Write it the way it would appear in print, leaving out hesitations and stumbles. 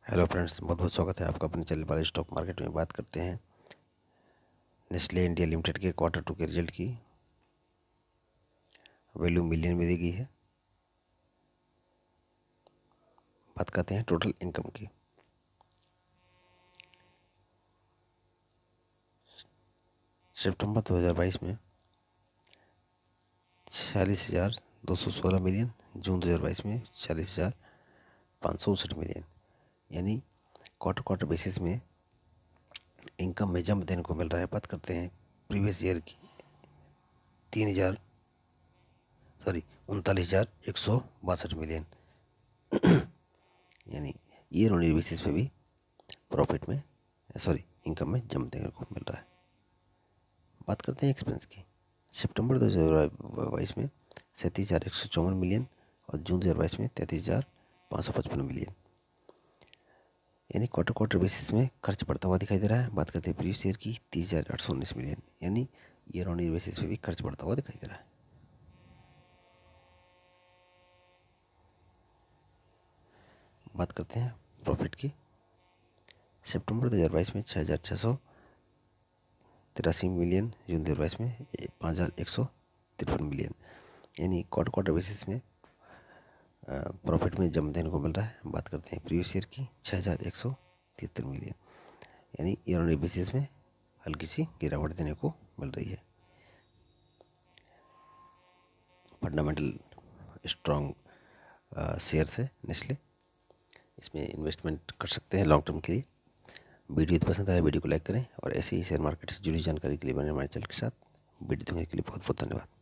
Hello friends, बहुत बहुत स्वागत है आपका अपने चैनल पर। स्टॉक मार्केट में बात करते हैं नेस्ले इंडिया लिमिटेड के Q2 के रिजल्ट की। वैल्यू मिलियन में दी गई है। बात करते हैं टोटल इनकम की। सितंबर 2022 में 46,216 मिलियन, जून 2022 में 46,559 मिलियन, यानी क्वार्टर बेसिस में इनकम में जंप देने को मिल रहा है। बात करते हैं प्रीवियस ईयर की 39,162 मिलियन, यानी ईयर ऑन ईयर बेसिस पे भी प्रॉफिट में इनकम में जंप देने को मिल रहा है। बात करते हैं एक्सपेंस की। सितंबर 2022 में 37,154 मिलियन और जून 2022 में 33,555 मिलियन, यानी क्वार्टर बेसिस में खर्च बढ़ता हुआ दिखाई दे रहा है। बात करते हैं प्रीवियस ईयर की 30,819 मिलियन, यानी ईयर ऑन ईयर बेसिस पे भी खर्च बढ़ता हुआ दिखाई दे रहा है। बात करते हैं प्रॉफिट की। सितंबर 2022 में 6,683 मिलियन, जून 2022 में 5,153 मिलियन, यानी क्वार्टर बेसिस में प्रॉफिट में जंप देने को मिल रहा है। बात करते हैं प्रीवियस ईयर की 6,173 मिलियन, यानी ईयर ऑन ईयर बेसिस में हल्की सी गिरावट देने को मिल रही है। फंडामेंटल स्ट्रॉन्ग शेयर्स है नेस्ले, इसमें इन्वेस्टमेंट कर सकते हैं लॉन्ग टर्म के लिए। वीडियो यदि पसंद आए वीडियो को लाइक करें और ऐसे ही शेयर मार्केट से जुड़ी जानकारी के लिए बने हमारे चैनल के साथ। वीडियो देखने के लिए बहुत बहुत धन्यवाद।